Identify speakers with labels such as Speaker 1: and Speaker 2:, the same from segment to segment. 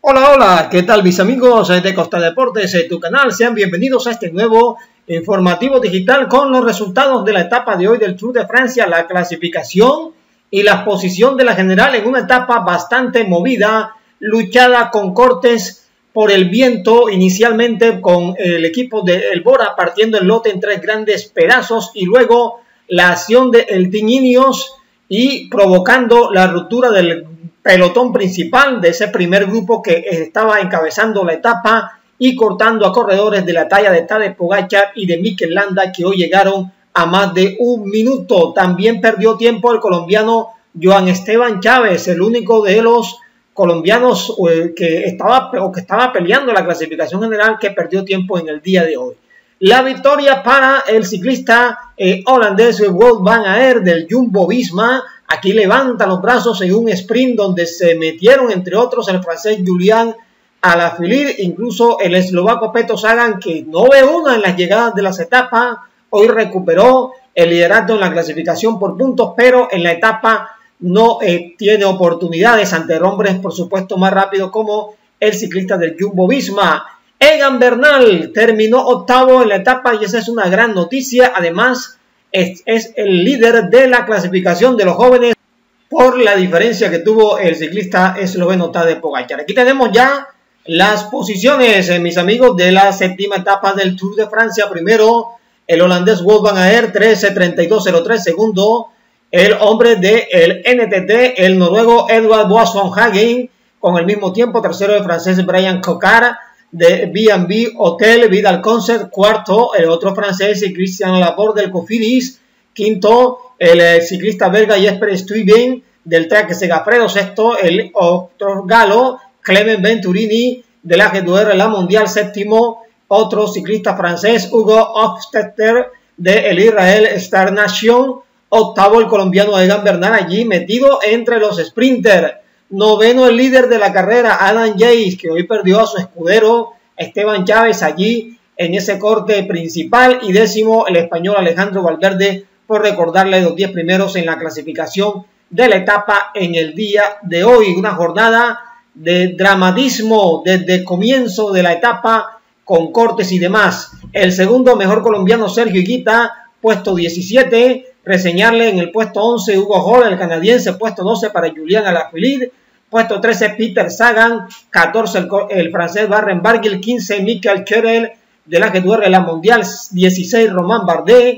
Speaker 1: Hola, hola, ¿qué tal mis amigos de Costa Deportes, tu canal? Sean bienvenidos a este nuevo informativo digital con los resultados de la etapa de hoy del Tour de Francia, la clasificación y la posición de la general en una etapa bastante movida, luchada con cortes por el viento, inicialmente con el equipo de El Bora partiendo el lote en tres grandes pedazos y luego la acción de El Team Ineos y provocando la ruptura del pelotón principal de ese primer grupo que estaba encabezando la etapa y cortando a corredores de la talla de Tadej Pogačar y de Mikel Landa, que hoy llegaron a más de un minuto. También perdió tiempo el colombiano Joan Esteban Chávez, el único de los colombianos que estaba peleando la clasificación general, que perdió tiempo en el día de hoy. La victoria para el ciclista holandés Wout van Aert del Jumbo-Visma. Aquí levanta los brazos en un sprint donde se metieron, entre otros, el francés Julian Alaphilippe, incluso el eslovaco Peter Sagan, que no ve una en las llegadas de las etapas. Hoy recuperó el liderato en la clasificación por puntos, pero en la etapa no tiene oportunidades ante hombres, por supuesto, más rápidos como el ciclista del Jumbo-Visma. Egan Bernal terminó octavo en la etapa y esa es una gran noticia. Además, es el líder de la clasificación de los jóvenes por la diferencia que tuvo el ciclista esloveno Tadej Pogačar. Aquí tenemos ya las posiciones, mis amigos, de la séptima etapa del Tour de Francia. Primero, el holandés Wout van Aert, 13:32:03. Segundo, el hombre del NTT, el noruego Edvald Boasson Hagen, con el mismo tiempo. Tercero, el francés Brian Cocard de B&B Hotel Vidal Concert. Cuarto, el otro francés Christian Laporte del Cofidis. Quinto, el ciclista belga Jesper Stuyven del Trek Segafredo. Sexto, el otro galo Clement Venturini de la AG2R La Mondial. Séptimo, otro ciclista francés Hugo Hofstetter de el Israel Star Nation. Octavo, el colombiano Egan Bernal, allí metido entre los sprinters. Noveno, el líder de la carrera, Adam Yates, que hoy perdió a su escudero Esteban Chávez allí en ese corte principal. Y décimo, el español Alejandro Valverde, por recordarle los 10 primeros en la clasificación de la etapa en el día de hoy. Una jornada de dramatismo desde el comienzo de la etapa con cortes y demás. El segundo mejor colombiano, Sergio Higuita, puesto 17. Reseñarle en el puesto 11 Hugo Hall, el canadiense. Puesto 12 para Julian Alaphilippe. Puesto 13 Peter Sagan. 14 el francés Warren Barguil. 15 Michael Cherel de la AG2R La Mondial. 16 Romain Bardet.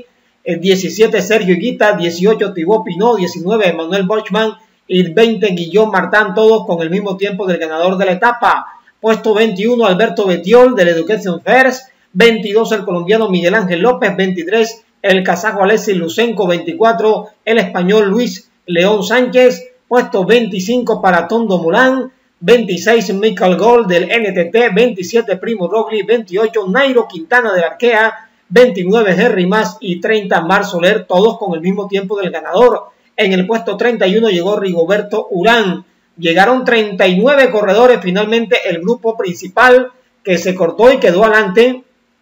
Speaker 1: 17 Sergio Higuita. 18 Thibaut Pinot. 19 Emmanuel Buchmann. Y 20 Guillaume Martin, todos con el mismo tiempo del ganador de la etapa. Puesto 21 Alberto Bettiol del Education First. 22 el colombiano Miguel Ángel López. 23 el kazajo Alexis Lutsenko. 24 el español Luis León Sánchez. Puesto 25 para Tondo Moran. 26 Michael Gold del NTT. 27 Primo Roglic. 28 Nairo Quintana del Arkea. 29 Henry Mas y 30 Marc Soler, todos con el mismo tiempo del ganador. En el puesto 31 llegó Rigoberto Urán. Llegaron 39 corredores. Finalmente el grupo principal que se cortó y quedó adelante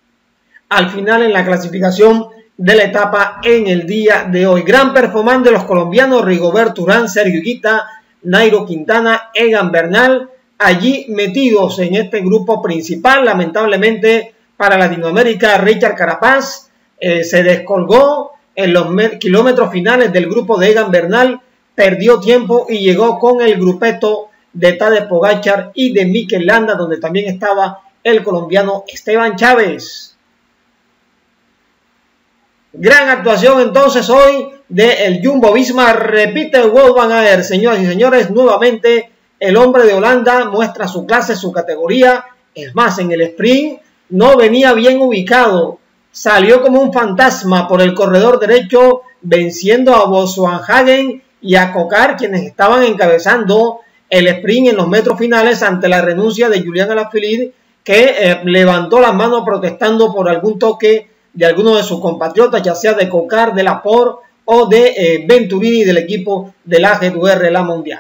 Speaker 1: al final en la clasificación de la etapa en el día de hoy. Gran performance de los colombianos Rigoberto Urán, Sergio Higuita, Nairo Quintana, Egan Bernal, allí metidos en este grupo principal. Lamentablemente para Latinoamérica, Richard Carapaz se descolgó en los kilómetros finales del grupo de Egan Bernal, perdió tiempo y llegó con el grupeto de Tadej Pogačar y de Mikel Landa, donde también estaba el colombiano Esteban Chávez. Gran actuación entonces hoy del Jumbo-Visma. Repite Wout van Aert, señoras y señores, nuevamente el hombre de Holanda muestra su clase, su categoría. Es más, en el sprint no venía bien ubicado. Salió como un fantasma por el corredor derecho, venciendo a Boasson Hagen y a Cocard, quienes estaban encabezando el sprint en los metros finales ante la renuncia de Julian Alaphilippe, que levantó la mano protestando por algún toque de alguno de sus compatriotas, ya sea de Cocard, de Laporte o de Venturini del equipo de la AG2R La Mondial.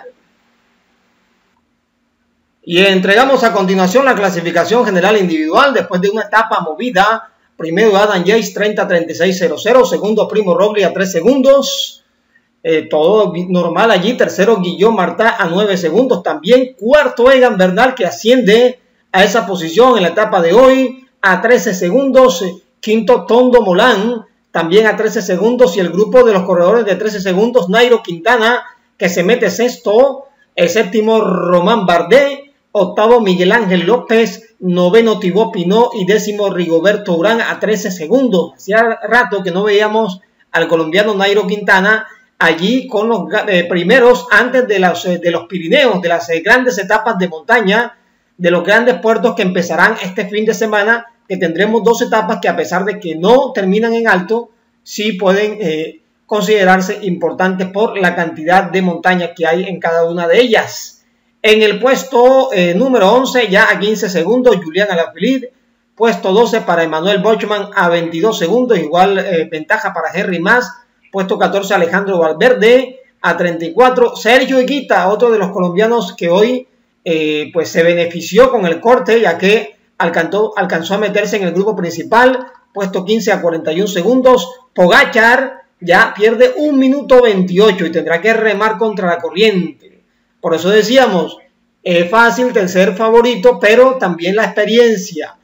Speaker 1: Y entregamos a continuación la clasificación general individual después de una etapa movida. Primero Adam Yates 30:36:00, segundo Primo Roglic a 3 segundos. todo normal allí. Tercero, Guillaume Martin a 9 segundos. También cuarto, Egan Bernal, que asciende a esa posición en la etapa de hoy a 13 segundos. Quinto, Tondo Molan, también a 13 segundos. Y el grupo de los corredores de 13 segundos, Nairo Quintana, que se mete sexto. El séptimo, Román Bardet. Octavo, Miguel Ángel López. Noveno, Thibaut Pinot. Y décimo, Rigoberto Urán a 13 segundos. Hacía rato que no veíamos al colombiano Nairo Quintana allí con los primeros antes de los Pirineos, de las grandes etapas de montaña, de los grandes puertos que empezarán este fin de semana, que tendremos 2 etapas que, a pesar de que no terminan en alto, sí pueden considerarse importantes por la cantidad de montaña que hay en cada una de ellas. En el puesto número 11, ya a 15 segundos, Julián Alaphilippe. Puesto 12 para Emmanuel Buchmann a 22 segundos, igual ventaja para Henry Mas. Puesto 14, Alejandro Valverde a 34. Sergio Higuita, otro de los colombianos que hoy pues se benefició con el corte, ya que alcanzó a meterse en el grupo principal. Puesto 15 a 41 segundos. Pogačar ya pierde 1 minuto 28 y tendrá que remar contra la corriente. Por eso decíamos, es fácil de ser favorito, pero también la experiencia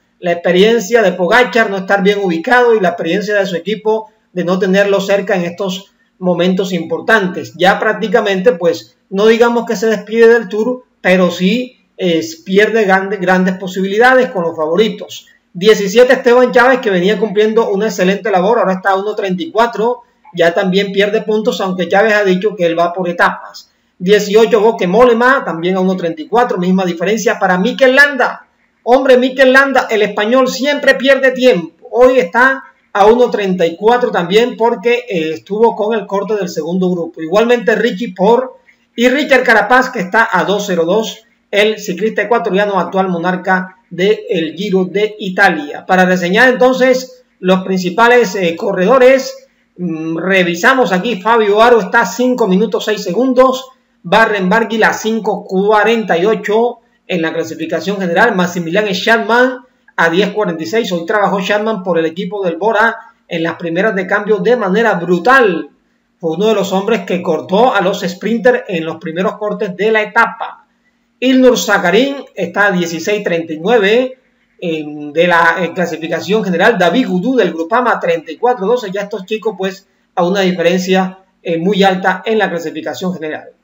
Speaker 1: de Pogačar, no estar bien ubicado, y la experiencia de su equipo de no tenerlo cerca en estos momentos importantes. Ya prácticamente, pues, no digamos que se despide del Tour, pero sí pierde grandes posibilidades con los favoritos. 17, Esteban Chávez, que venía cumpliendo una excelente labor, ahora está a 1.34, ya también pierde puntos, aunque Chávez ha dicho que él va por etapas. 18, Bauke Mollema, también a 1.34, misma diferencia para Mikel Landa. Hombre, Mikel Landa, el español, siempre pierde tiempo. Hoy está a 1.34 también porque estuvo con el corte del segundo grupo. Igualmente Richie Porte y Richard Carapaz, que está a 2.02, el ciclista ecuatoriano, actual monarca del Giro de Italia. Para reseñar entonces los principales corredores, revisamos aquí. Fabio Aro está a 5 minutos 6 segundos. Barren Barguil a 5.48 en la clasificación general. Maximilian Schachmann a 10.46. Hoy trabajó Schachmann por el equipo del Bora en las primeras de cambio de manera brutal. Fue uno de los hombres que cortó a los sprinters en los primeros cortes de la etapa. Ilnur Zakarin está a 16.39 de la clasificación general. David Gaudu del Groupama 34.12. Ya estos chicos, pues, a una diferencia muy alta en la clasificación general.